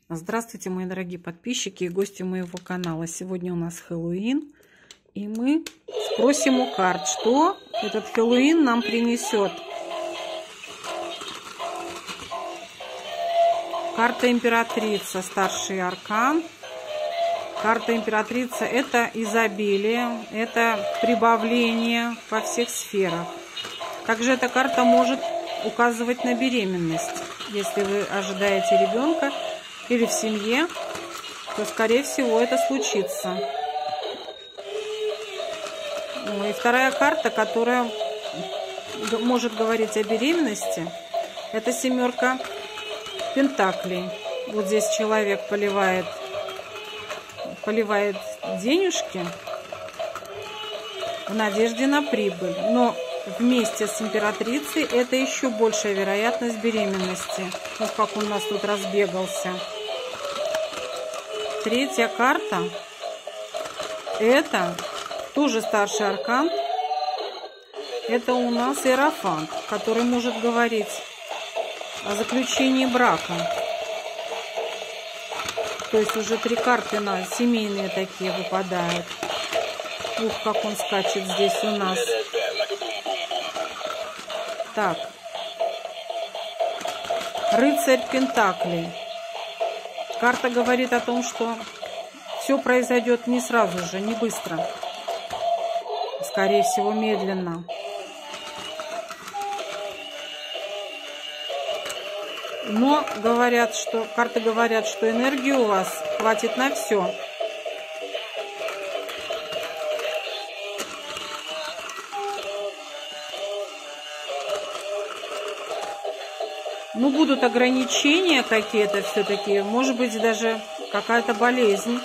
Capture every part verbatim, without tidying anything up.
Здравствуйте, мои дорогие подписчики и гости моего канала. Сегодня у нас Хэллоуин, и мы спросим у карт, что этот Хэллоуин нам принесет. Карта императрица, старший аркан. Карта императрица — это изобилие, это прибавление во всех сферах. Также эта карта может указывать на беременность. Если вы ожидаете ребенка или в семье, то, скорее всего, это случится. Ну, и вторая карта, которая может говорить о беременности, это семерка пентаклей. Вот здесь человек поливает, поливает денежки в надежде на прибыль. Но вместе с императрицей это еще большая вероятность беременности. Вот как он у нас тут разбегался. Третья карта — это тоже старший аркан. Это у нас Иерофант, который может говорить о заключении брака. То есть уже три карты на семейные такие выпадают. Ух, как он скачет здесь у нас. Так. Рыцарь пентаклей. Карта говорит о том, что все произойдет не сразу же, не быстро. Скорее всего, медленно. Но говорят, что карты говорят, что энергии у вас хватит на все. Ну, будут ограничения какие-то все-таки, может быть, даже какая-то болезнь.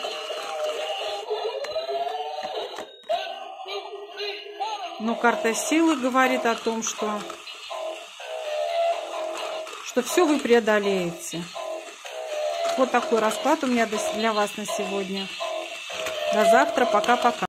Но карта силы говорит о том, что, что все вы преодолеете. Вот такой расклад у меня для вас на сегодня. До завтра. Пока-пока.